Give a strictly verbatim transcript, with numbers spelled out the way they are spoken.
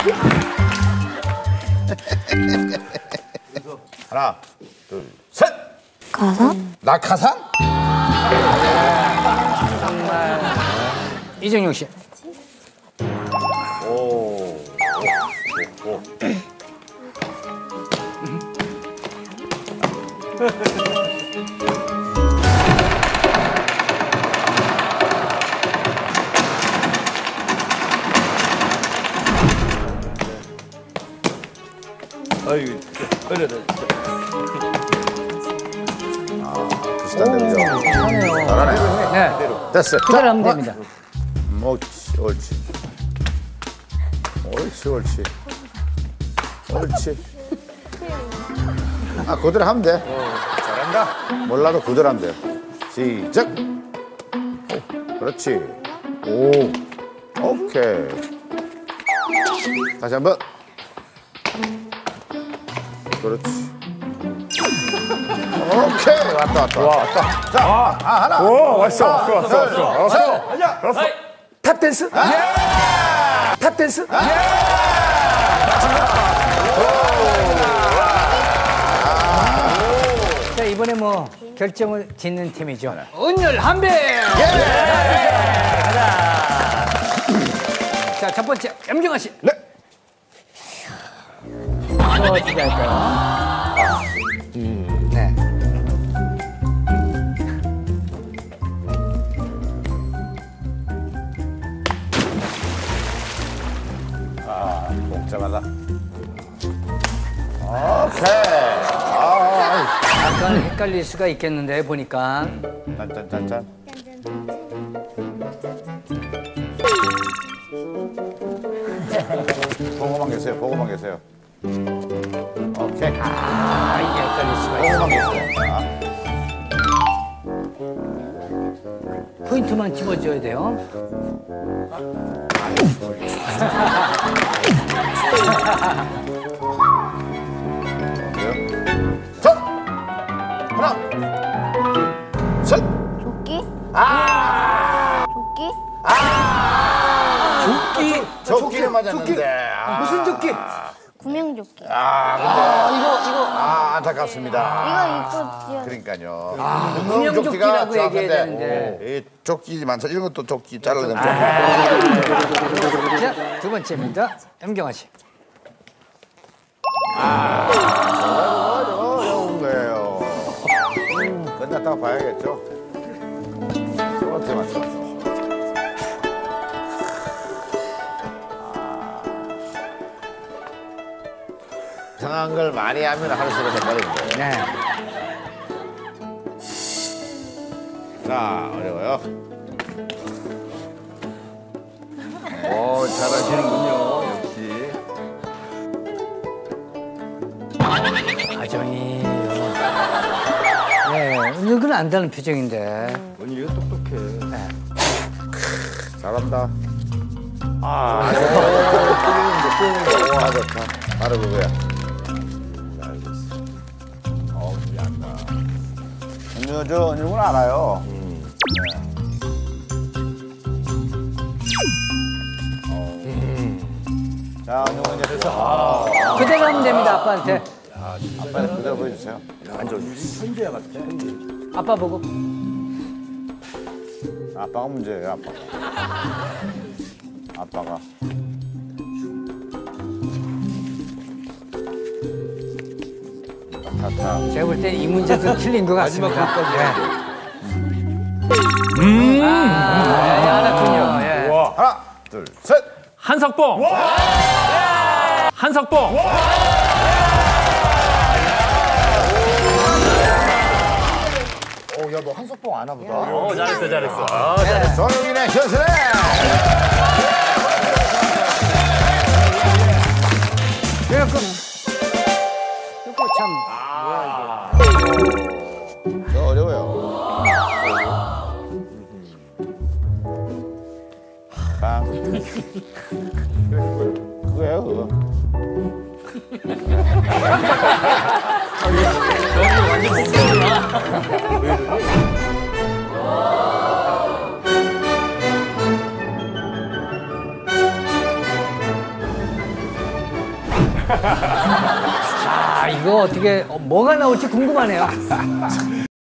하나, 둘, 셋. 가산? 낙하산? 정말. 이정용 씨. 오. 오. 오. 아이고, 그래, 그래. 비슷한데, 그죠? 잘하네요. 잘하네. 네. 됐어. 그대로 하면 됩니다. 음, 옳지, 옳지. 옳지, 옳지. 옳지. 아, 그대로 하면 돼. 잘한다. 몰라도 그대로 하면 돼. 시작. 오, 그렇지. 오, 오케이. 다시 한 번. 그렇지. 오케이. 왔다, 왔다. 와, 왔다. 자, 아, 하나. 오, 왔어, 왔어, 왔어, 왔어. 왔어. 가자. 왔어. 탑댄스? 예! 탑댄스? 자, 이번에 뭐 결정을 짓는 팀이죠. 은율 한배. 예! 가자. 자, 첫 번째 염정아 씨. 네. 이거 어떻게 할까요? 음, 네. 아, 복잡하다. 오케이. 아, 약간 헷갈릴 수가 있겠는데 보니까. 짠짠짠짠. 보고만 계세요. 보고만 계세요. 오케이. 아, 이게 헷갈릴 수가 있어. 보고만 계세요. 자. 포인트만 집어줘야 돼요. 자, 하나, 셋. 조끼? 아, 조끼? 조끼. 조끼를 맞았는데. 아. 무슨 조끼? 구명조끼. 아, 근데 이거 이거 아 안타깝습니다. 이거 입고 뛰어. 그러니까요. 아, 구명 구명조끼라고 조끼가 얘기해야 정확한데, 되는데. 이 조끼 많죠. 이런 것도 조끼 잘라내면 자, 두 번째입니다. 염경아 씨. 아, 저거 어려운 거예요. 음, 끝났다가 봐야겠죠. 어떻게 맞췄어? 이상한 걸 많이 하면 할수록 헷갈리는데. 네. 자, 어려워요. 오, 잘하시는군요, 역시. 가정이. 네, 은근 안다는 표정인데. 언니가 똑똑해. 잘한다. 아, 끌리는데, 끌리는데. 와, 좋다. 바로 그거야. 알겠어. 어우, 미안다. 은유, 저, 은유는 알아요. 음. 네. 어. 음. 자, 은유는 이제 돼서. 아. 그대로 하면 됩니다, 아빠한테. 아빠는 그대로 보여주세요. 완전 천재야 같아, 천재. 아빠 보고. 아빠가 문제예요, 아빠가. 아빠가. 타타. 제가 볼 때 이 문제도 틀린 것 마지막 같습니다. 끝까지. 음. 아, 예, 알았군요. 예. 와. 하나, 둘, 셋. 한석봉. 한석봉. 오, 야, 너 한석봉 아나 보다. 어, 잘했어, 잘했어. 아, 잘했어. 정영이네, 현수네. 그래갖고 이거 참. 저 어려워요. 빵. 그거예요, 그거. 완전 복잡하다. 아, 이거 어떻게, 어, 뭐가 나올지 궁금하네요.